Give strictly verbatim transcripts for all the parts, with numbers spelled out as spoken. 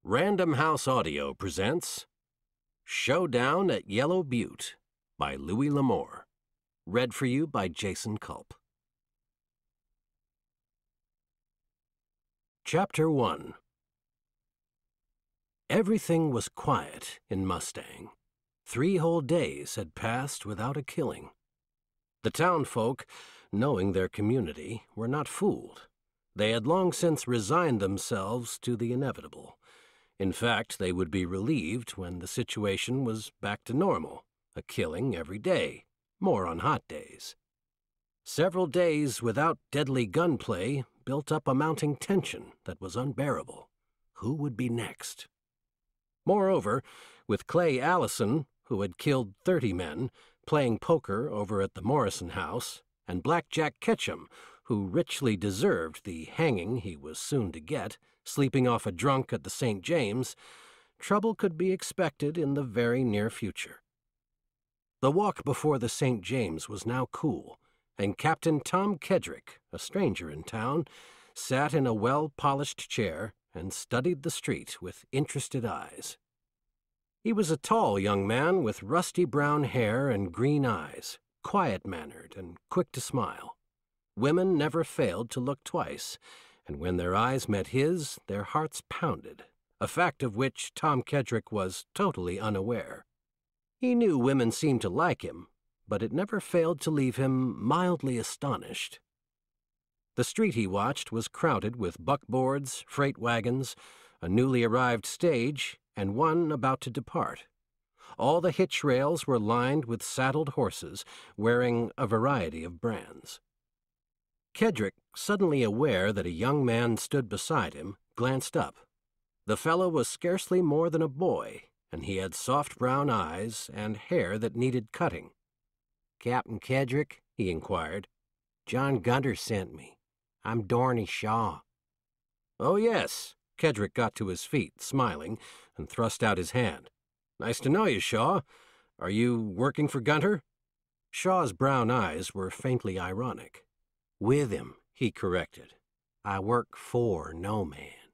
Random House Audio presents Showdown at Yellow Butte by Louis L'Amour. Read for you by Jason Culp. Chapter one. Everything was quiet in Mustang. Three whole days had passed without a killing. The townfolk, knowing their community, were not fooled. They had long since resigned themselves to the inevitable. In fact, they would be relieved when the situation was back to normal, a killing every day, more on hot days. Several days without deadly gunplay built up a mounting tension that was unbearable. Who would be next? Moreover, with Clay Allison, who had killed thirty men, playing poker over at the Morrison house, and Blackjack Ketchum, who richly deserved the hanging he was soon to get, sleeping off a drunk at the Saint James, trouble could be expected in the very near future. The walk before the Saint James was now cool, and Captain Tom Kedrick, a stranger in town, sat in a well-polished chair and studied the street with interested eyes. He was a tall young man with rusty brown hair and green eyes, quiet-mannered and quick to smile. Women never failed to look twice, and when their eyes met his, their hearts pounded, a fact of which Tom Kedrick was totally unaware. He knew women seemed to like him, but it never failed to leave him mildly astonished. The street he watched was crowded with buckboards, freight wagons, a newly arrived stage, and one about to depart. All the hitch rails were lined with saddled horses, wearing a variety of brands. Kedrick, suddenly aware that a young man stood beside him, glanced up. The fellow was scarcely more than a boy, and he had soft brown eyes and hair that needed cutting. "Captain Kedrick?" he inquired. "John Gunter sent me. I'm Dorney Shaw." "Oh, yes." Kedrick got to his feet, smiling, and thrust out his hand. "Nice to know you, Shaw. Are you working for Gunter?" Shaw's brown eyes were faintly ironic. "With him," he corrected. "I work for no man."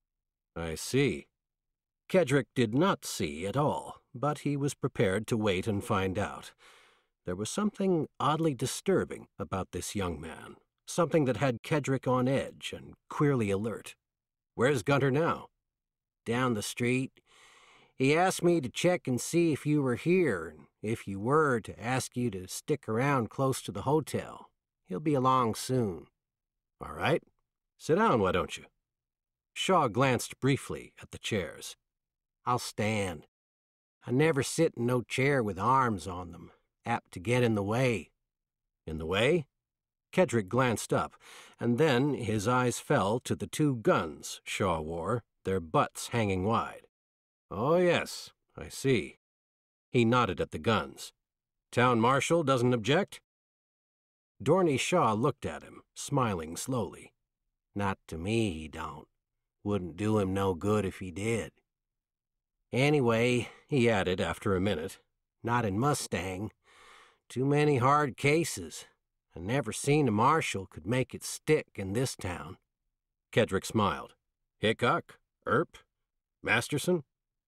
"I see." Kedrick did not see at all, but he was prepared to wait and find out. There was something oddly disturbing about this young man, something that had Kedrick on edge and queerly alert. "Where's Gunter now?" "Down the street. He asked me to check and see if you were here, and if you were, to ask you to stick around close to the hotel. He'll be along soon." "All right. Sit down, why don't you?" Shaw glanced briefly at the chairs. "I'll stand. I never sit in no chair with arms on them, apt to get in the way." "In the way?" Kedrick glanced up, and then his eyes fell to the two guns Shaw wore, their butts hanging wide. "Oh, yes, I see." He nodded at the guns. "Town marshal doesn't object?" Dorney Shaw looked at him, smiling slowly. "Not to me, he don't. Wouldn't do him no good if he did. Anyway," he added after a minute, "not in Mustang. Too many hard cases. I never seen a marshal could make it stick in this town." Kedrick smiled. "Hickok? Earp? Masterson?"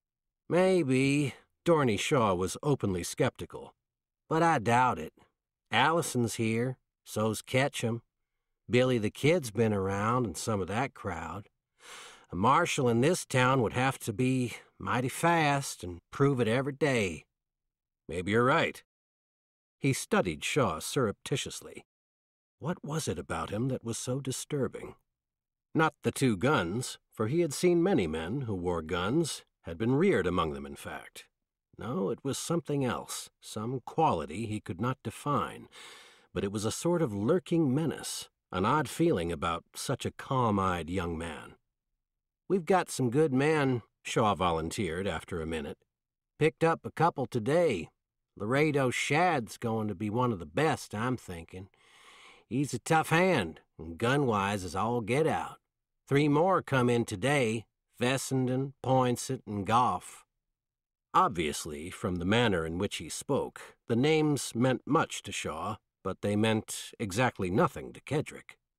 "Maybe." Dorney Shaw was openly skeptical. "But I doubt it. Allison's here. So's Ketchum. Billy the Kid's been around, and some of that crowd. A marshal in this town would have to be mighty fast and prove it every day." "Maybe you're right." He studied Shaw surreptitiously. What was it about him that was so disturbing? Not the two guns, for he had seen many men who wore guns, had been reared among them, in fact. No, it was something else, some quality he could not define, but it was a sort of lurking menace, an odd feeling about such a calm-eyed young man. "We've got some good men," Shaw volunteered after a minute. "Picked up a couple today. Laredo Shad's going to be one of the best, I'm thinking. He's a tough hand, and gun-wise is all get out. Three more come in today, Fessenden, Poinsett, and Goff." Obviously, from the manner in which he spoke, the names meant much to Shaw, but they meant exactly nothing to Kedrick.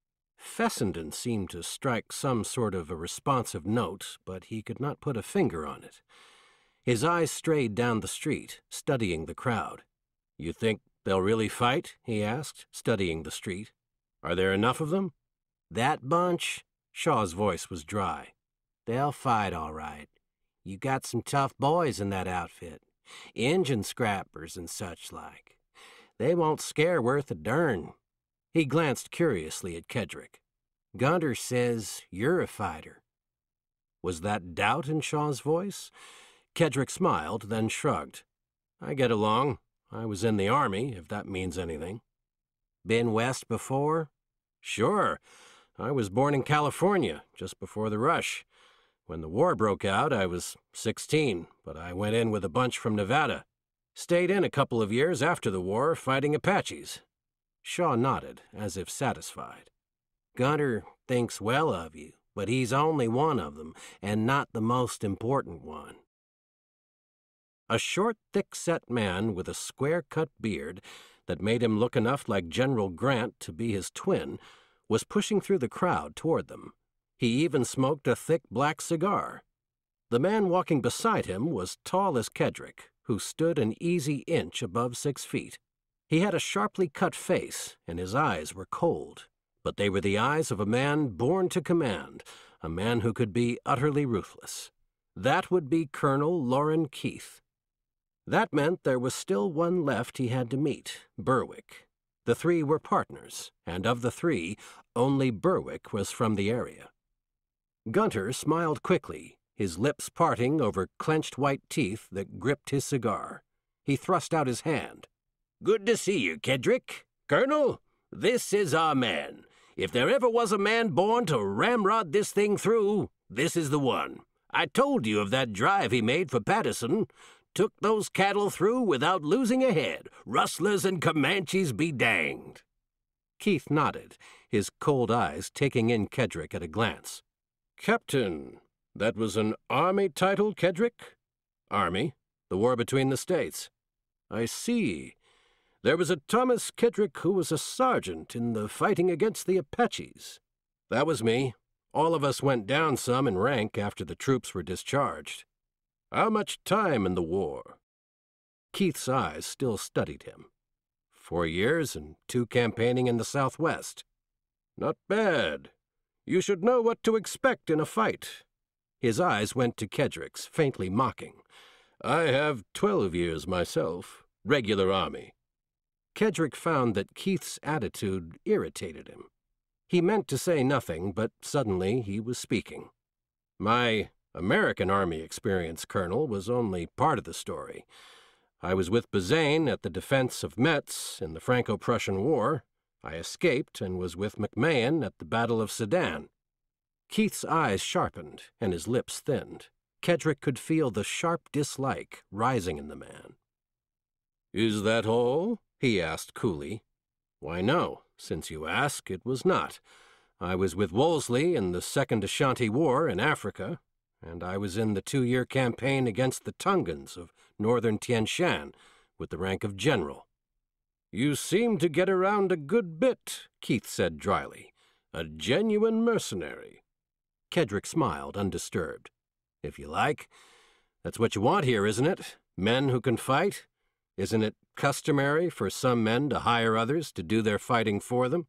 Fessenden seemed to strike some sort of a responsive note, but he could not put a finger on it. His eyes strayed down the street, studying the crowd. "You think they'll really fight?" he asked, studying the street. "Are there enough of them?" "That bunch?" Shaw's voice was dry. "They'll fight all right. You got some tough boys in that outfit. Injun scrappers and such like. They won't scare worth a dern." He glanced curiously at Kedrick. "Gunter says you're a fighter." Was that doubt in Shaw's voice? Kedrick smiled, then shrugged. "I get along. I was in the Army, if that means anything." "Been west before?" "Sure. I was born in California, just before the rush. When the war broke out, I was sixteen, but I went in with a bunch from Nevada. Stayed in a couple of years after the war, fighting Apaches." Shaw nodded, as if satisfied. "Gunter thinks well of you, but he's only one of them, and not the most important one." A short, thick-set man with a square-cut beard that made him look enough like General Grant to be his twin was pushing through the crowd toward them. He even smoked a thick black cigar. The man walking beside him was tall as Kedrick, who stood an easy inch above six feet. He had a sharply cut face, and his eyes were cold, but they were the eyes of a man born to command, a man who could be utterly ruthless. That would be Colonel Loren Keith. That meant there was still one left he had to meet, Burwick. The three were partners, and of the three, only Burwick was from the area. Gunter smiled quickly, his lips parting over clenched white teeth that gripped his cigar. He thrust out his hand. "Good to see you, Kedrick. Colonel, this is our man. If there ever was a man born to ramrod this thing through, this is the one. I told you of that drive he made for Patterson. Took those cattle through without losing a head. Rustlers and Comanches be danged." Keith nodded, his cold eyes taking in Kedrick at a glance. "Captain, that was an Army title, Kedrick?" "Army. The war between the states." "I see. There was a Thomas Kedrick who was a sergeant in the fighting against the Apaches." "That was me. All of us went down some in rank after the troops were discharged." "How much time in the war?" Keith's eyes still studied him. "Four years and two campaigning in the Southwest." "Not bad. You should know what to expect in a fight." His eyes went to Kedrick's, faintly mocking. "I have twelve years myself, regular Army." Kedrick found that Keith's attitude irritated him. He meant to say nothing, but suddenly he was speaking. "My American Army experience, Colonel, was only part of the story. I was with Bazaine at the defense of Metz in the Franco-Prussian War. I escaped and was with McMahon at the Battle of Sedan." Keith's eyes sharpened and his lips thinned. Kedrick could feel the sharp dislike rising in the man. "Is that all?" he asked coolly. "Why, no. Since you ask, it was not. I was with Wolseley in the Second Ashanti War in Africa, and I was in the two-year campaign against the Tungans of northern Tien Shan with the rank of general." "You seem to get around a good bit," Keith said dryly. "A genuine mercenary." Kedrick smiled, undisturbed. "If you like. That's what you want here, isn't it? Men who can fight? Isn't it customary for some men to hire others to do their fighting for them?"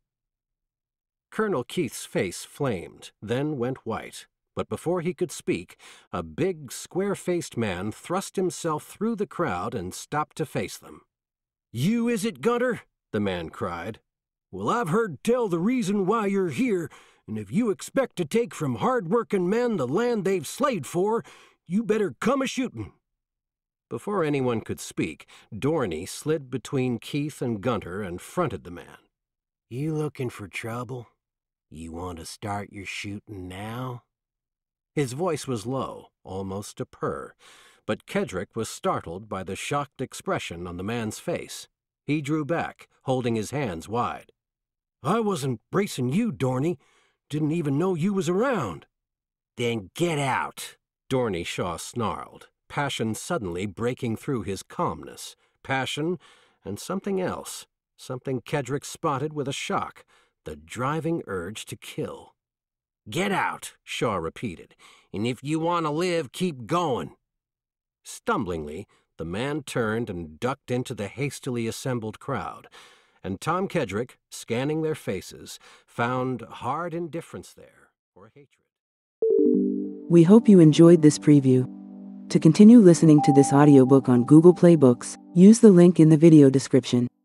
Colonel Keith's face flamed, then went white. But before he could speak, a big, square-faced man thrust himself through the crowd and stopped to face them. "You, is it, Gunter?" the man cried. "Well, I've heard tell the reason why you're here, and if you expect to take from hard-working men the land they've slaved for, you better come a-shooting." Before anyone could speak, Dorney slid between Keith and Gunter and fronted the man. "You looking for trouble? You want to start your shooting now?" His voice was low, almost a purr, but Kedrick was startled by the shocked expression on the man's face. He drew back, holding his hands wide. "I wasn't bracing you, Dorney. Didn't even know you was around." "Then get out," Dorney Shaw snarled, passion suddenly breaking through his calmness. Passion and something else, something Kedrick spotted with a shock, the driving urge to kill. "Get out," Shaw repeated, "and if you want to live, keep going." Stumblingly, the man turned and ducked into the hastily assembled crowd, and Tom Kedrick, scanning their faces, found hard indifference there, or hatred. We hope you enjoyed this preview. To continue listening to this audiobook on Google Play Books, use the link in the video description.